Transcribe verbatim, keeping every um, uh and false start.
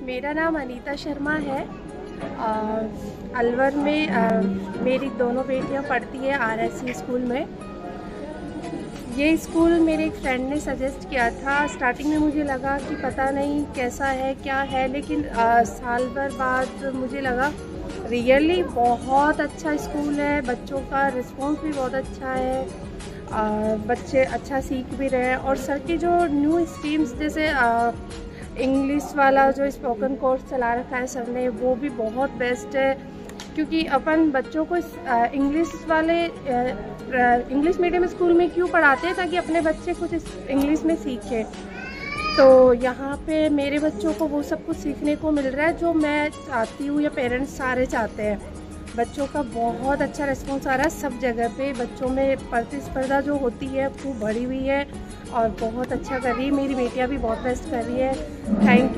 मेरा नाम अनीता शर्मा है। आ, अलवर में आ, मेरी दोनों बेटियां पढ़ती है आर एस सी स्कूल में। ये स्कूल मेरे एक फ्रेंड ने सजेस्ट किया था। स्टार्टिंग में मुझे लगा कि पता नहीं कैसा है क्या है, लेकिन आ, साल भर बाद मुझे लगा रियली बहुत अच्छा स्कूल है। बच्चों का रिस्पॉन्स भी बहुत अच्छा है, आ, बच्चे अच्छा सीख भी रहे हैं। और सर की जो न्यू स्ट्रीम्स जैसे इंग्लिश वाला जो स्पोकन कोर्स चला रखा है सर ने, वो भी बहुत बेस्ट है। क्योंकि अपन बच्चों को इंग्लिश वाले इंग्लिश मीडियम स्कूल में क्यों पढ़ाते हैं, ताकि अपने बच्चे कुछ इंग्लिश में सीखें। तो यहाँ पे मेरे बच्चों को वो सब कुछ सीखने को मिल रहा है जो मैं चाहती हूँ या पेरेंट्स सारे चाहते हैं। बच्चों का बहुत अच्छा रिस्पॉन्स आ रहा है सब जगह पे। बच्चों में प्रतिस्पर्धा जो होती है खूब बढ़ी हुई है और बहुत अच्छा कर रही है। मेरी बेटियाँ भी बहुत बेस्ट कर रही है। थैंक